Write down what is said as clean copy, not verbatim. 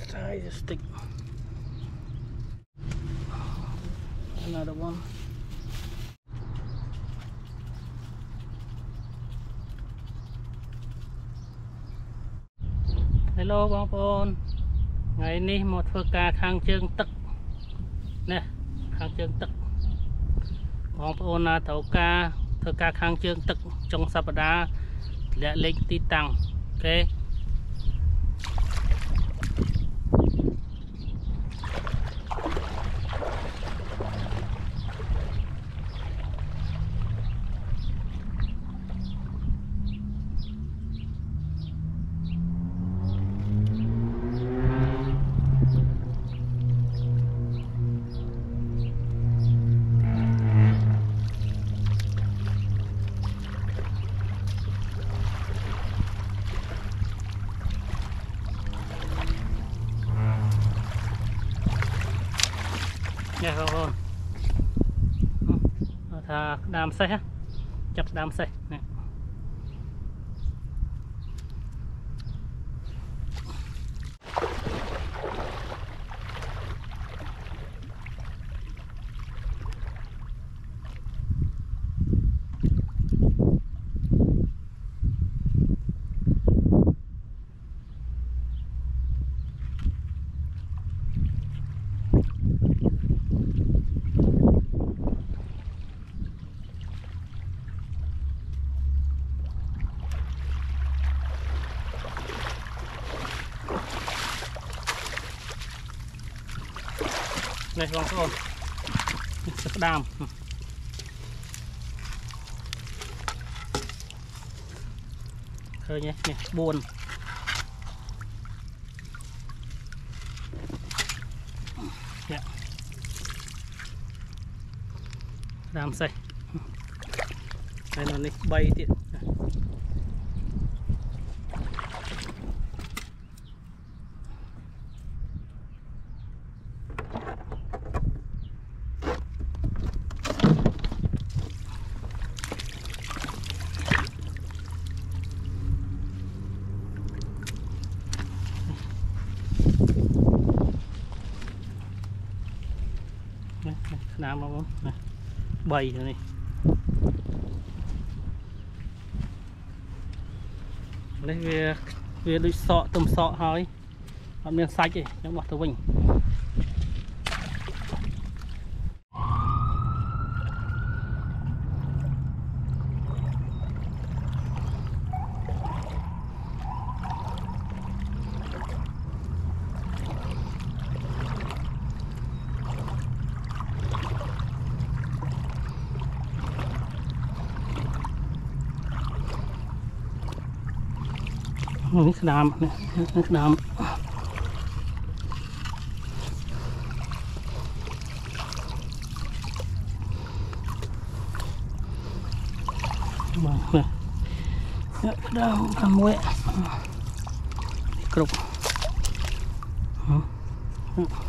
Tie the stick. Another one. Hello bong pon. Ngày nay một phơi cá khang chương tức nè, khang chương tức bong pon là thấu cá phơi cá khang chương tức trong sắp đá lẹ lên tí tăng. Ok. Nè không thà đam xe ha, chặt đam xe nè. Đây bong pon sức đam thôi nhé buồn đam xây đây nó đi bay tiện. Nam không này, bầy rồi này. Lấy về đôi sọ tôm sọ thôi, làm miếng sạch đi, nó bọt tao vinh. Nước đam nè, nước đam. Vâng, nè. Nước đam ăn muối. Cục.